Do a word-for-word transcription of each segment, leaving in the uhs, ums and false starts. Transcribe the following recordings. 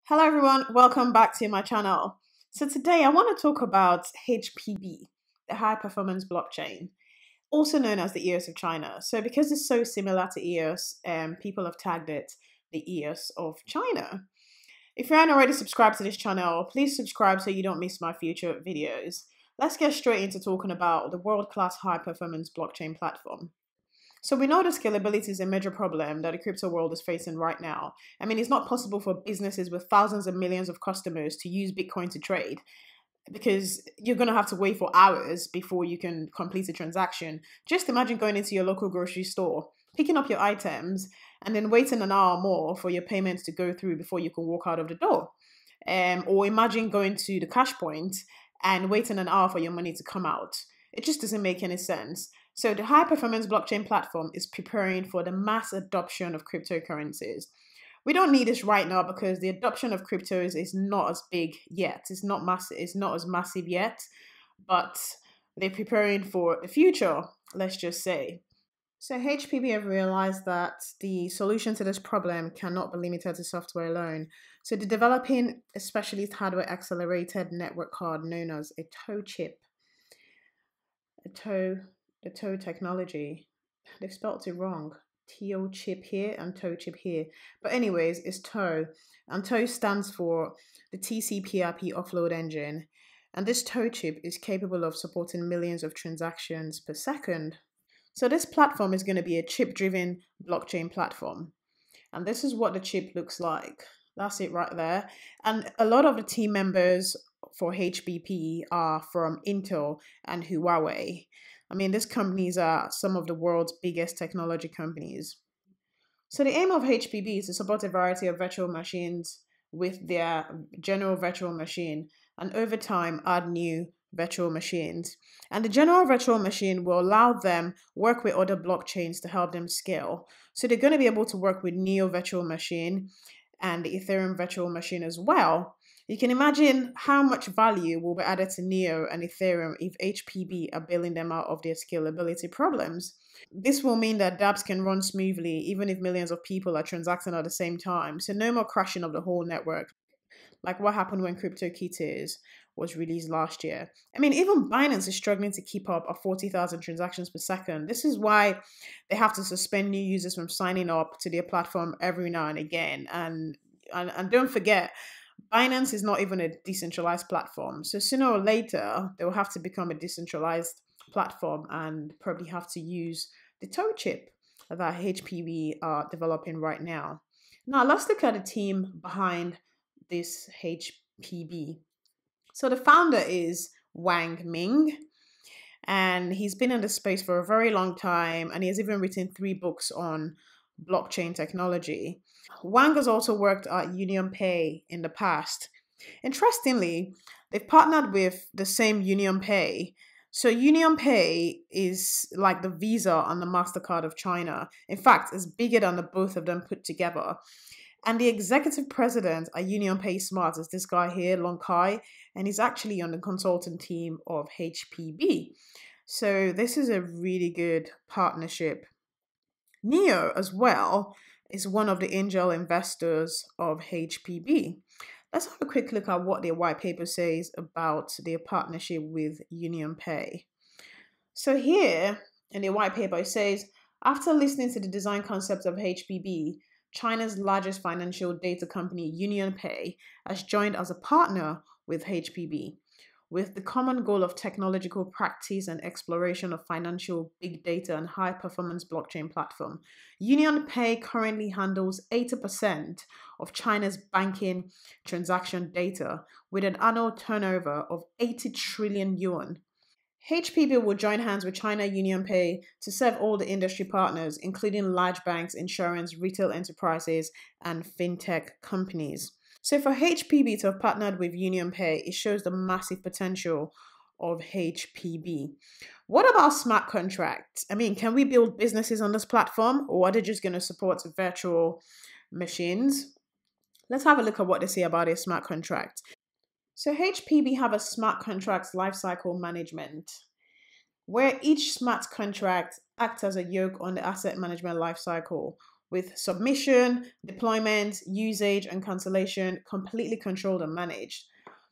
Hello everyone, welcome back to my channel. So today I want to talk about H P B, the high performance blockchain, also known as the E O S of China. So because it's so similar to E O S, um, people have tagged it the E O S of China. If you aren't already subscribed to this channel, please subscribe so you don't miss my future videos. Let's get straight into talking about the world-class high performance blockchain platform. So we know the scalability is a major problem that the crypto world is facing right now. I mean, it's not possible for businesses with thousands and millions of customers to use Bitcoin to trade because you're going to have to wait for hours before you can complete a transaction. Just imagine going into your local grocery store, picking up your items, and then waiting an hour more for your payments to go through before you can walk out of the door. Um, or imagine going to the cash point and waiting an hour for your money to come out. It just doesn't make any sense. So the high performance blockchain platform is preparing for the mass adoption of cryptocurrencies. We don't need this right now because the adoption of cryptos is not as big yet. It's not massive, it's not as massive yet, but they're preparing for the future, let's just say. So H P B have realized that the solution to this problem cannot be limited to software alone. So they're developing a specialist hardware accelerated network card known as a toe chip. A toe The toe technology. They've spelled it wrong. T O chip here and toe chip here. But anyways, it's toe. And toe stands for the T C P I P offload engine. And this toe chip is capable of supporting millions of transactions per second. So this platform is going to be a chip-driven blockchain platform. And this is what the chip looks like. That's it right there. And a lot of the team members for H P B are from Intel and Huawei. I mean, these companies are some of the world's biggest technology companies. So the aim of H P B is to support a variety of virtual machines with their general virtual machine and over time add new virtual machines. And the general virtual machine will allow them work with other blockchains to help them scale. So they're going to be able to work with Neo virtual machine and the Ethereum virtual machine as well. You can imagine how much value will be added to Neo and Ethereum if H P B are bailing them out of their scalability problems. This will mean that dApps can run smoothly even if millions of people are transacting at the same time. So no more crashing of the whole network, like what happened when CryptoKitties was released last year. I mean, even Binance is struggling to keep up at forty thousand transactions per second. This is why they have to suspend new users from signing up to their platform every now and again. And, and, and don't forget, Binance is not even a decentralized platform. So sooner or later, they will have to become a decentralized platform and probably have to use the toe chip that H P B are developing right now. Now, let's look at the team behind this H P B. So the founder is Wang Ming, and he's been in the space for a very long time, and he has even written three books on blockchain technology. Wang has also worked at UnionPay in the past. Interestingly, they've partnered with the same UnionPay. So UnionPay is like the Visa and the MasterCard of China. In fact, it's bigger than the both of them put together. And the executive president at UnionPay Smart is this guy here, Long Kai, and he's actually on the consultant team of H P B. So this is a really good partnership. Neo as well is one of the angel investors of H P B. Let's have a quick look at what their white paper says about their partnership with UnionPay. So here in their white paper, it says, after listening to the design concept of H P B, China's largest financial data company, UnionPay, has joined as a partner with H P B, with the common goal of technological practice and exploration of financial big data and high-performance blockchain platform. UnionPay currently handles eighty percent of China's banking transaction data with an annual turnover of eighty trillion yuan. H P B will join hands with China UnionPay to serve all the industry partners, including large banks, insurance, retail enterprises, and fintech companies. So for H P B to have partnered with UnionPay, it shows the massive potential of H P B. What about smart contracts? I mean, can we build businesses on this platform, or are they just going to support virtual machines? Let's have a look at what they say about a smart contract. So H P B have a smart contracts lifecycle management, where each smart contract acts as a yoke on the asset management lifecycle, with submission, deployment, usage, and cancellation completely controlled and managed.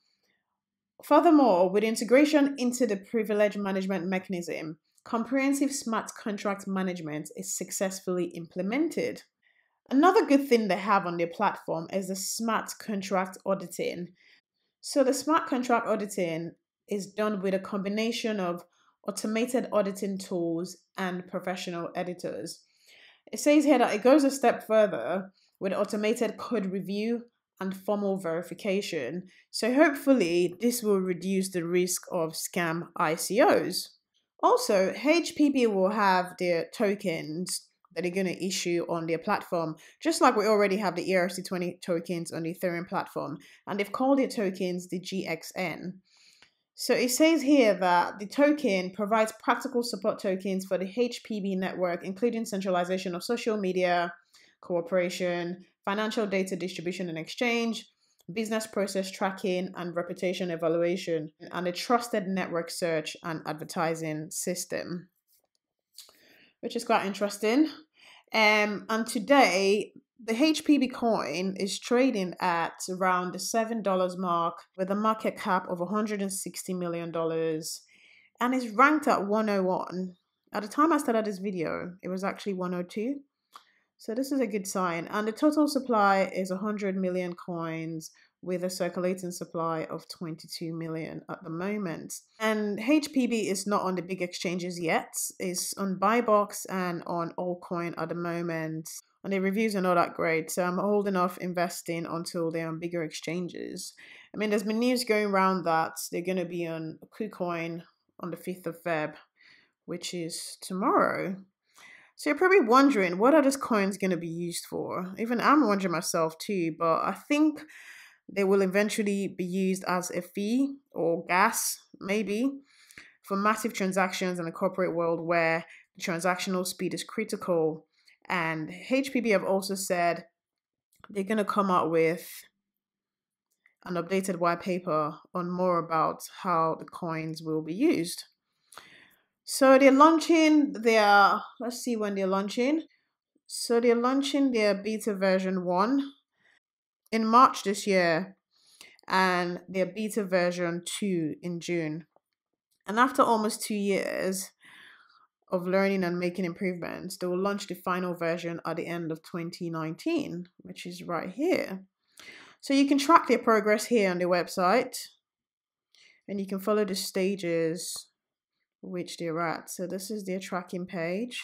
Furthermore, with integration into the privilege management mechanism, comprehensive smart contract management is successfully implemented. Another good thing they have on their platform is the smart contract auditing. So, the smart contract auditing is done with a combination of automated auditing tools and professional editors. It says here that it goes a step further with automated code review and formal verification. So hopefully this will reduce the risk of scam I C Os. Also, H P B will have their tokens that they're going to issue on their platform, just like we already have the E R C twenty tokens on the Ethereum platform, and they've called their tokens the G X N. So it says here that the token provides practical support tokens for the H P B network, including centralization of social media, cooperation, financial data distribution and exchange, business process tracking and reputation evaluation, and a trusted network search and advertising system, which is quite interesting. Um, and today, the H P B coin is trading at around the seven dollars mark with a market cap of one hundred sixty million dollars and is ranked at one oh one. At the time I started this video, it was actually one oh two. So this is a good sign. And the total supply is one hundred million coins with a circulating supply of twenty-two million at the moment. And H P B is not on the big exchanges yet. It's on Buybox and on Allcoin at the moment. And the reviews are not that great. So I'm holding off investing until they're on bigger exchanges. I mean, there's been news going around that they're going to be on Kucoin on the fifth of February, which is tomorrow. So you're probably wondering, what are these coins going to be used for? Even I'm wondering myself too, but I think they will eventually be used as a fee or gas, maybe, for massive transactions in a corporate world where the transactional speed is critical. And H P B have also said they're going to come out with an updated white paper on more about how the coins will be used. So they're launching their, let's see when they're launching. So they're launching their beta version one in March this year and their beta version two in June. And after almost two years of learning and making improvements, they will launch the final version at the end of twenty nineteen, which is right here. So you can track their progress here on their website and you can follow the stages which they're at. So this is their tracking page.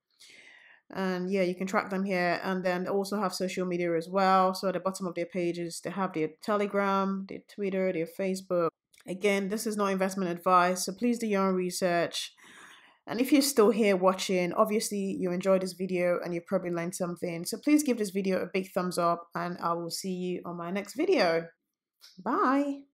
And yeah, you can track them here, and then they also have social media as well. So at the bottom of their pages, they have their Telegram, their Twitter, their Facebook. Again, this is not investment advice, so please do your own research. And if you're still here watching, obviously you enjoyed this video and you probably learned something. So please give this video a big thumbs up and I will see you on my next video. Bye.